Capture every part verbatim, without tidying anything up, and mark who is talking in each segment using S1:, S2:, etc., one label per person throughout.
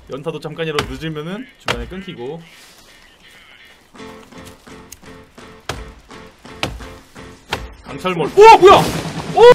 S1: 연타도 잠깐이라도 늦으면은 중간에 끊기고. 강철몰. 오 뭐야? 오!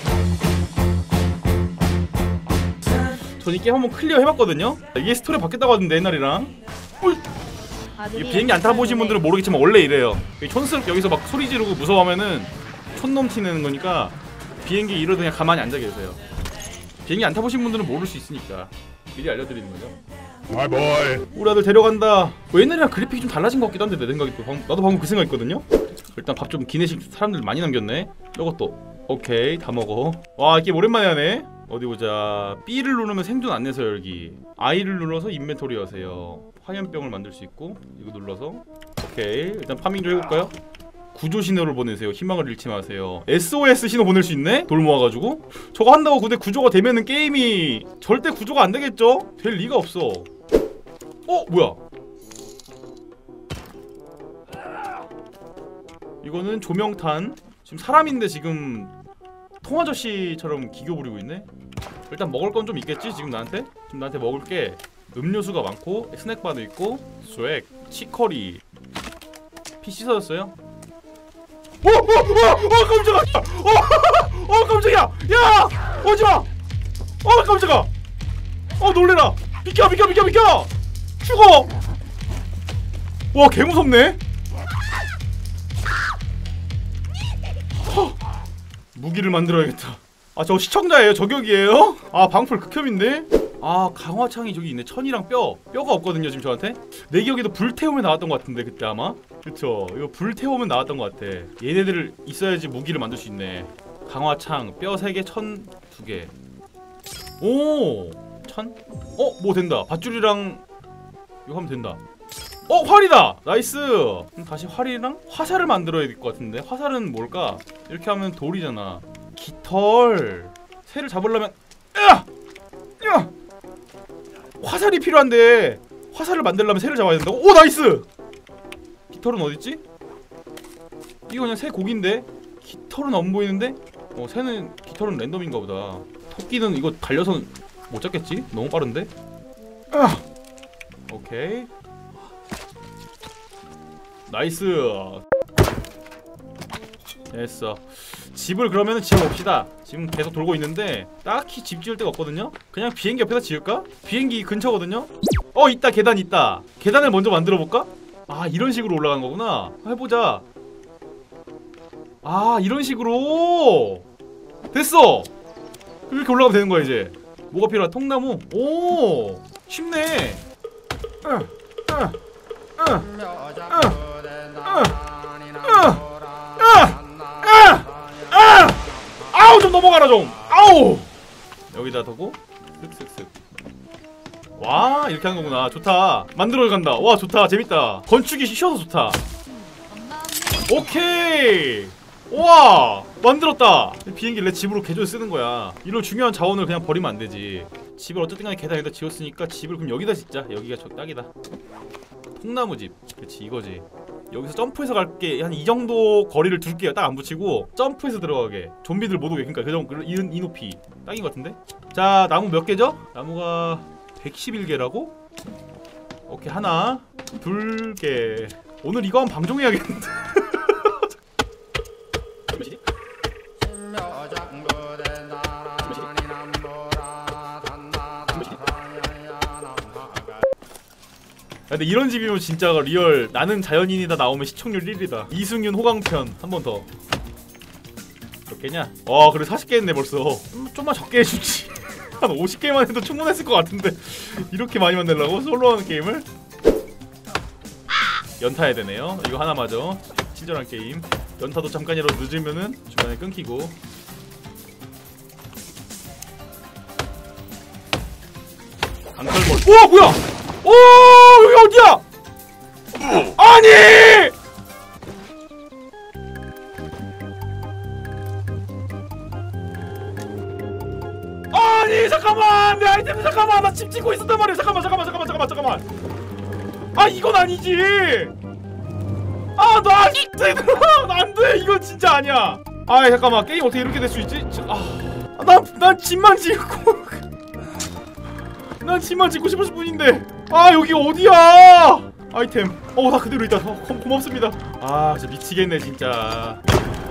S1: 전 이 게임 한번 클리어 해봤거든요. 이게 스토리 바뀌었다고 하던데 옛날이랑. 이 비행기 안 타보신 분들은 모르겠지만 원래 이래요. 촌스럽게 여기서 막 소리 지르고 무서워하면은 촌놈 티내는 거니까 비행기 이러다 그냥 가만히 앉아 계세요. 비행기 안 타보신 분들은 모를 수 있으니까 미리 알려드리는 거죠.
S2: 아 뭘?
S1: 우리 아들 데려간다. 뭐 옛날이랑 그래픽이 좀 달라진 것 같기도 한데 내 생각이 또 방금, 나도 방금 그 생각했거든요. 일단 밥 좀 기내식 사람들 많이 남겼네. 이것도 오케이 다 먹어. 와 이게 오랜만에 하네. 어디 보자. B를 누르면 생존 안내서 열기, I를 눌러서 인벤토리 여세요. 화염병을 만들 수 있고 이거 눌러서 오케이. 일단 파밍 좀 해볼까요? 구조 신호를 보내세요. 희망을 잃지 마세요. 에스오에스 신호 보낼 수 있네? 돌 모아가지고? 저거 한다고 근데 구조가 되면은 게임이 절대 구조가 안 되겠죠? 될 리가 없어. 어? 뭐야? 이거는 조명탄. 지금 사람인데 지금 통아저씨처럼 기교 부리고 있네? 일단 먹을 건 좀 있겠지? 지금 나한테? 지금 나한테 먹을 게 음료수가 많고 스낵바도 있고 스웩, 치커리. 피 씻어졌어요? 어! 어! 어! 어! 깜짝아! 어! 어! 깜짝이야! 야! 오지마! 어! 깜짝아! 어! 놀래라! 비켜! 비켜! 비켜! 비켜! 죽어! 와 개무섭네? 허! 무기를 만들어야겠다. 아 저거 시청자예요? 저격이에요? 아 방풀 극혐인데? 아 강화창이 저기 있네. 천이랑 뼈 뼈가 없거든요 지금 저한테. 내 기억에도 불태우면 나왔던 것 같은데 그때 아마. 그쵸 이거 불태우면 나왔던 것 같아. 얘네들 있어야지 무기를 만들 수 있네. 강화창 뼈 세 개 천 두 개. 오 천? 어? 뭐 된다. 밧줄이랑 이거 하면 된다. 어 활이다. 나이스. 그럼 다시 활이랑 화살을 만들어야 될 것 같은데. 화살은 뭘까? 이렇게 하면 돌이잖아. 깃털. 새를 잡으려면 야! 야! 화살이 필요한데 화살을 만들려면 새를 잡아야 된다고? 오 나이스! 깃털은 어딨지? 이거 그냥 새 고기인데? 깃털은 안 보이는데? 어 새는 깃털은 랜덤인가 보다. 토끼는 이거 달려서 못 잡겠지? 너무 빠른데? 아! 오케이 나이스. 됐어. 집을 그러면은 지어봅시다. 지금 계속 돌고 있는데 딱히 집 지을 데가 없거든요? 그냥 비행기 옆에다 지을까? 비행기 근처거든요? 어 있다. 계단 있다. 계단을 먼저 만들어볼까? 아 이런 식으로 올라가는 거구나. 해보자. 아 이런 식으로 됐어. 이렇게 올라가면 되는 거야 이제. 뭐가 필요하? 통나무? 오 쉽네. 으, 으, 으, 으. 아우 좀 넘어가라 좀. 아우 여기다 두고 슥슥슥. 와 이렇게 하는 거구나. 좋다. 만들어 간다. 와 좋다. 재밌다. 건축이 쉬워서 좋다. 오케이. 와 만들었다. 비행기 내 집으로 개조해 쓰는 거야. 이런 중요한 자원을 그냥 버리면 안 되지. 집을 어쨌든 간에 계단 여기다 지었으니까 집을 그럼 여기다 짓자. 여기가 저 딱이다. 통나무집. 그치 이거지. 여기서 점프해서 갈게. 한 이 정도 거리를 둘게요. 딱 안 붙이고 점프해서 들어가게. 좀비들 못 오게. 그러니까 그 정도 이, 이 높이 딱인 것 같은데. 자 나무 몇 개죠? 나무가 백십일 개라고? 오케이 하나 둘 개. 오늘 이거 한번 방종해야겠는데. 근데 이런 집이면 진짜 리얼 나는 자연인이다 나오면 시청률 일 위다. 이승윤 호강편 한 번 더. 몇 개냐? 와 그래 사십 개 했네 벌써. 음, 좀만 적게 해주지. 한 오십 개만 해도 충분했을 것 같은데 이렇게 많이 만들려고? 솔로 하는 게임을? 연타해야 되네요. 이거 하나 맞아. 친절한 게임. 연타도 잠깐이라도 늦으면은 중간에 끊기고. 강철몰. 우와 뭐야! 오 여기 어디야? 아니! 아니 잠깐만 내 아이템 잠깐만 나 집 짓고 있었단 말이야. 잠깐만 잠깐만 잠깐만 잠깐만 잠깐만. 아 이건 아니지. 아 나 안돼. 이건 진짜 아니야. 아 잠깐만 게임 어떻게 이렇게 될 수 있지? 아난 난 집만 짓고 난 집만 짓고 싶을 뿐인데. 아 여기 어디야? 아이템 어 다 그대로 있다. 어, 고, 고맙습니다. 아 진짜 미치겠네 진짜.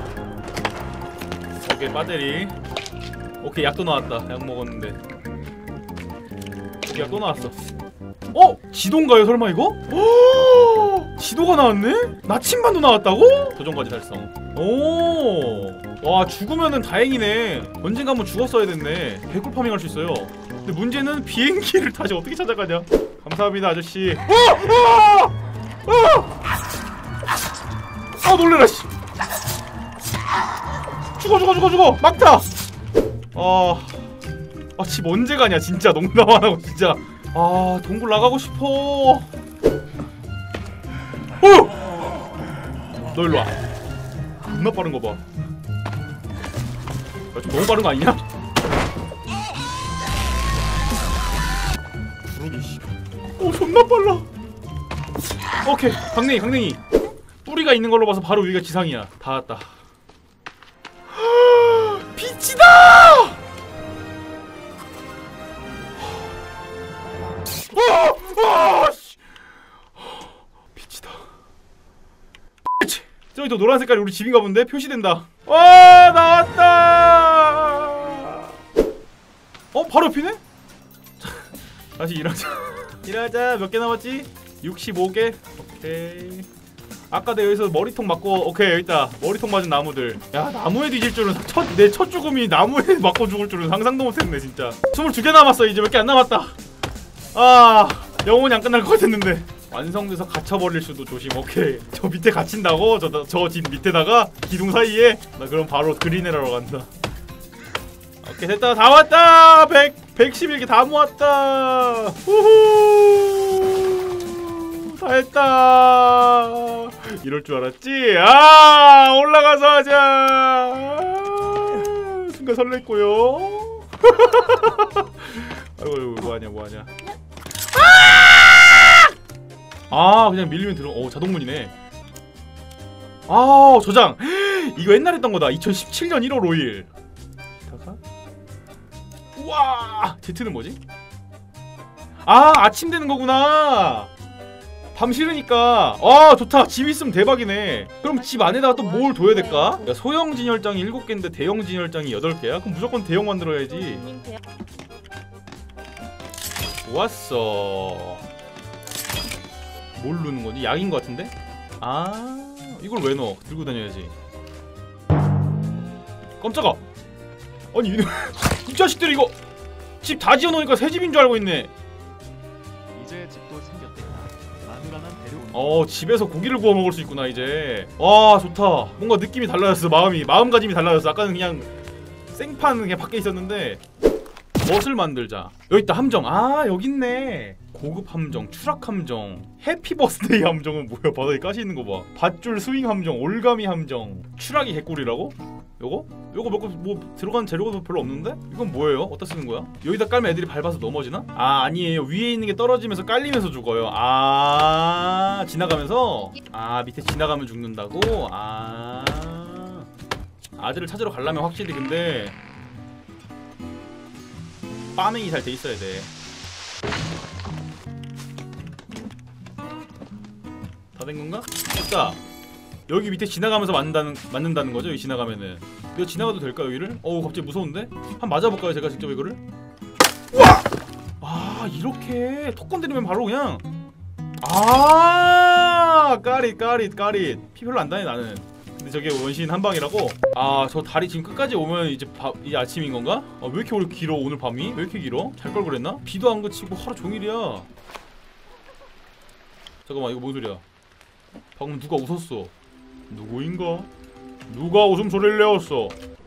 S1: 오케이 배터리. 오케이 약도 나왔다. 약 먹었는데 약 또 나왔어. 어? 지도인가요 설마 이거? 오! 지도가 나왔네? 나침반도 나왔다고? 도전까지 달성. 오! 와 죽으면은 다행이네. 언젠가 한번 죽었어야 됐네. 개꿀 파밍 할 수 있어요. 근데 문제는 비행기를 다시 어떻게 찾아가냐. 감사합니다 아저씨. 어! 어! 어! 아 놀래라 씨. 죽어 죽어 죽어 죽어 막타. 아, 아 집 언제 가냐 진짜. 농담 안 하고 진짜. 아 동굴 나가고 싶어. 어! 너 일로 와. 겁나 빠른 거 봐. 야, 좀 너무 빠른 거 아니냐? 부르기 씨. 오 존나 빨라. 오케이 강냉이 강냉이. 뿌리가 있는 걸로 봐서 바로 위가 지상이야. 다 왔다. 빛이다! 어! 어! 빛이다. 저기 또 노란 색깔이 우리 집인가 본데? 표시된다. 와 나왔다. 어? 바로 옆이네? 다시 일하자. 일하자. 몇 개 남았지? 육십오 개? 오케이. 아까 내가 여기서 머리통 맞고 오케이 여기 있다. 머리통 맞은 나무들. 야 나무에 뒤질 줄은 첫, 내 첫 죽음이 나무에 맞고 죽을 줄은 상상도 못했네 진짜. 스물두 개 남았어. 이제 몇 개 안 남았다. 아 영원히 안 끝날 것 같았는데. 완성돼서 갇혀버릴 수도 조심. 오케이 저 밑에 갇힌다고? 저 저 집 밑에다가 기둥 사이에? 나 그럼 바로 그린에라로 간다. 오케이 됐다. 다 왔다. 백, 백십일 개 다 모았다. 후후 다 했다. 이럴 줄 알았지? 아 올라가서 하자. 아, 순간 설렜고요. 아이고 아이고 뭐하냐 뭐하냐. 아 그냥 밀리면 들어. 오 자동문이네. 아 저장. 이거 옛날에 했던 거다. 이천십칠 년 일월 오일. 우와 Z는 뭐지? 아 아침 되는 거구나. 밤 싫으니까. 아 좋다. 집 있으면 대박이네. 그럼 집 안에다가 또 뭘 둬야 될까? 야, 소형 진열장이 일곱 개인데 대형 진열장이 여덟 개야? 그럼 무조건 대형 만들어야지. 좋았어. 뭘 누는 거지? 약인 거 같은데? 아 이걸 왜 넣어? 들고 다녀야지. 깜짝아. 아니 이, 이 자식들 이거 집 다 지어놓으니까 새 집인 줄 알고 있네.
S2: 이제 집도 생겼다. 마누라만 데려온.
S1: 어 집에서 고기를 구워 먹을 수 있구나 이제. 와 좋다. 뭔가 느낌이 달라졌어. 마음이 마음가짐이 달라졌어. 아까는 그냥 생판 그냥 밖에 있었는데. 멋을 만들자. 여기 있다 함정. 아 여기 있네. 고급 함정, 추락 함정, 해피 버스데이 함정은 뭐야? 바닥에 가시 있는 거 봐. 밧줄 스윙 함정, 올가미 함정. 추락이 개꿀이라고? 요거? 요거 먹고 뭐 들어간 재료가 별로 없는데? 이건 뭐예요? 어디다 쓰는 거야? 여기다 깔면 애들이 밟아서 넘어지나? 아 아니에요. 위에 있는 게 떨어지면서 깔리면서 죽어요. 아 지나가면서? 아 밑에 지나가면 죽는다고? 아 아들을 찾으러 가려면 확실히 근데 파밍이 잘 돼 있어야 돼. 다 된 건가? 됐다. 여기 밑에 지나가면서 맞는다는 맞는다는 거죠? 여기 지나가면은. 이거 지나가도 될까 여기를? 어우 갑자기 무서운데? 한번 맞아볼까요 제가 직접 이거를? 우와! 아 이렇게 턱 건드리면 바로 그냥. 아 까릿 까릿 까릿. 피 별로 안 나네 나는. 근데 저게 원신 한 방이라고? 아 저 다리 지금 끝까지 오면 이제 바, 이제 아침인 건가? 아, 왜 이렇게 오래 길어 오늘 밤이? 왜 이렇게 길어? 잘 걸 그랬나? 비도 안 그치고 하루 종일이야. 잠깐만 이거 뭔 소리야? 방금 누가 웃었어? 누구인가? 누가 웃음소리를 내었어?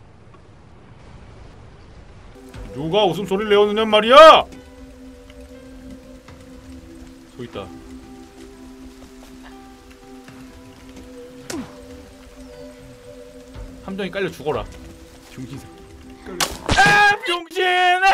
S1: 누가 웃음소리를 내었느냐 말이야! 저 있다. 함정이 깔려 죽어라. 병신 새끼. 아 병신!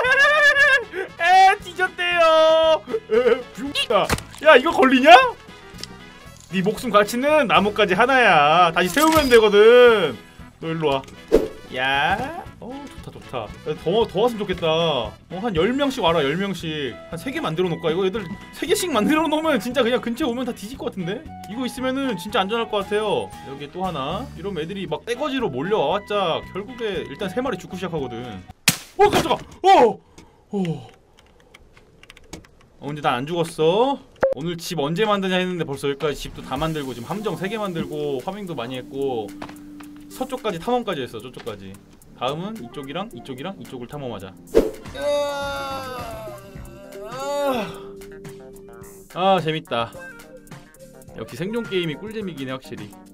S1: 에 뒤졌대요. 병신아. 야 이거 걸리냐? 네 목숨 가치는 나뭇가지 하나야. 다시 세우면 되거든. 너 일로 와. 야. 어 좋다 좋다. 좋다. 더, 더 왔으면 좋겠다. 어, 한 열 명씩 와라. 열 명씩 한 세 개 만들어 놓을까? 이거 애들 세 개씩 만들어 놓으면 진짜 그냥 근처에 오면 다 뒤질 것 같은데? 이거 있으면은 진짜 안전할 것 같아요. 여기 또 하나. 이러면 애들이 막 떼거지로 몰려와봤자 결국에 일단 세 마리 죽고 시작하거든. 어 깜짝아. 어! 어. 어 근데 난 안 죽었어. 오늘 집 언제 만드냐 했는데 벌써 여기까지 집도 다 만들고 지금 함정 세 개 만들고 파밍도 많이 했고 서쪽까지 탐험까지 했어. 저쪽까지. 다음은 이쪽이랑 이쪽이랑 이쪽을 탐험하자. 아 재밌다. 역시 생존 게임이 꿀잼이긴 해 확실히.